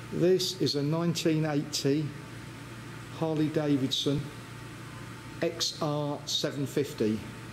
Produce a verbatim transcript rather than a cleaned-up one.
This is a nineteen eighty Harley Davidson X R seven fifty.